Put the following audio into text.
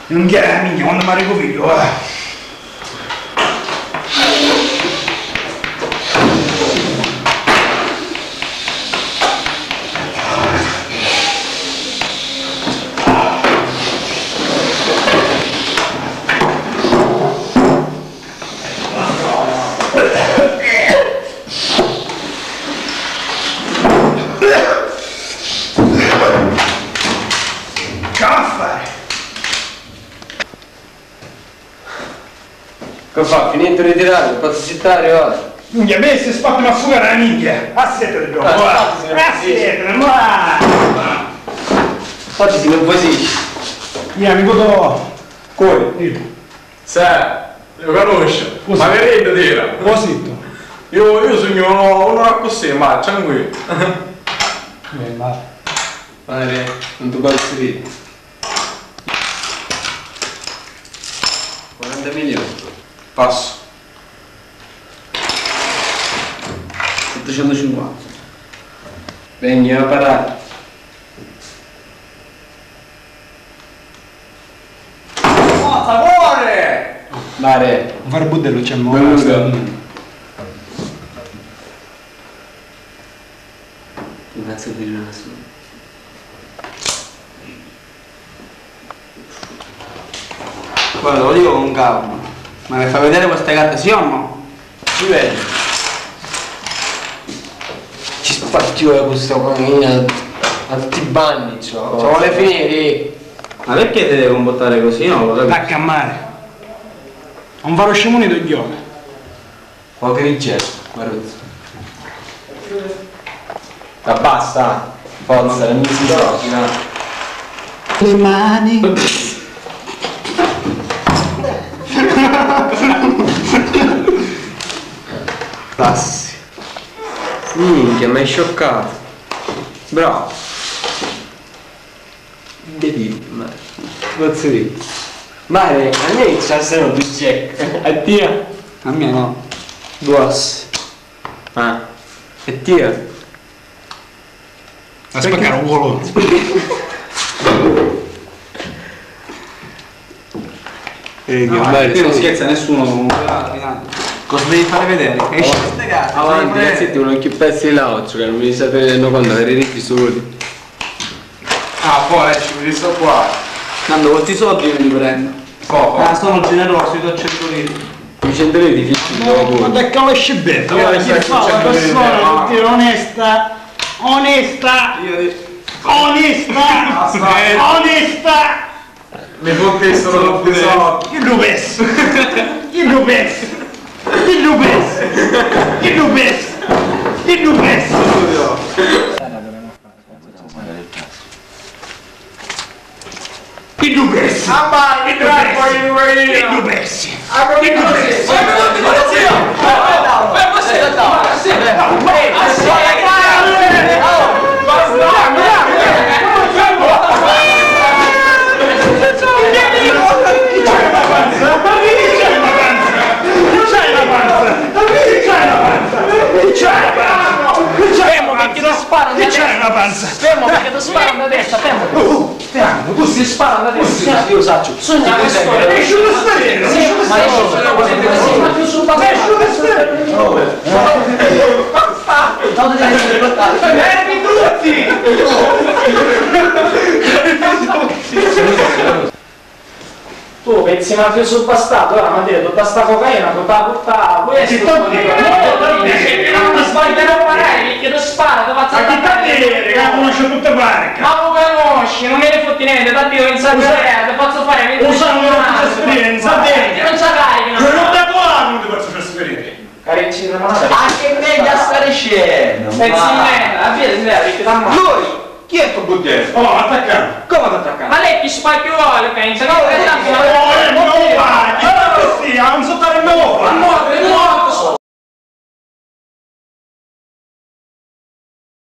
Non chiede minchia quando mi ricopiglio, Che fa? Finito di tirare, posso zittare ora? Minchia, me se spatti a fugare la minchia! Assettere gioco! Assettere, ma! Infatti si nervosisce. Io amico tuo! Come? Lo conosco, Così. ma veramente tira. Così. Io sogno uno così, ma c'è qui. Madre, non ti posso dire. 40 milioni. Passo. 750. Venni a parare. Forza, cuore! Mare. Non fare budello, c'è Bevuto. Un cazzo di nessuno. Guarda, lo dico con calma. Ma mi fa vedere queste carte, sì o no? Si vede. Ci spacchio questa panina. Alti bagni, ci vuole finire. Ma perché ti devi comportare così? No, lo Tacca a mare. Non fare scemoni di gioco. Poche richieste, guarda. Ma basta. Forza, non mi si gioca. Le mani. Passi. Minchia, mi hai scioccato. Bravo. Vedi, ma posso dire. Mare, a me c'è solo due check. A te? A me no. Due assi. Ah. E te? A spaccare un volo. Che mare, Qui non scherza nessuno comunque. Cosa devi fare vedere? Esci queste carte. avanti, ragazzi, uno che pezzi di laucio, che non mi state rendendo conto, avere ricchi soldi. Ah, poi ci vedi sto qua. Tanto questi soldi io li prendo. Poco. Ah, sono generoso, ti do 100 lire. Mi sentirei di fitti Ma da cavolo esce bene. Io Chi sai fa che la c'è persona da per dire onesta. Onesta. Onesta. Onesta. Mi fottessero troppi soldi. Che rupes. Che rupes. Che rupes. Che rupes. Che rupes. Che rupes. Mamma, mi troppo in guarina. Che rupes. Ah, Che rupes. Fermo perché ti sparano da destra, fermo! Fermo, tu si spara da destra. Io saccio. Sogna questo! Esci da stare! Ma esci ma più sul Fermi tutti! Tu pezzi mafioso bastardo, ora mi ha detto da sta cocaina, che va a portare questo, non ti sbaglierò magari perché ti spara, ti faccio Ma chi ti attaccare. che la conosce tutta barca? Ma lo conosci, non me ne fotti niente, da Dio in salire, ti faccio fare 20 Usano esperienza, dentro. non c'è carica, Non da qua non ti faccio trasferire. Carecci, non è Anche meglio a stare sceno. pezzi in merda, la via di merda, perché da male. Lui! Chi è tuo budello? Oh, attaccato. Come ti attaccare? Ma lei chi spacchiuole pensa, no? Che tanto Oh, non va! Non so stare in nuovo! è morto,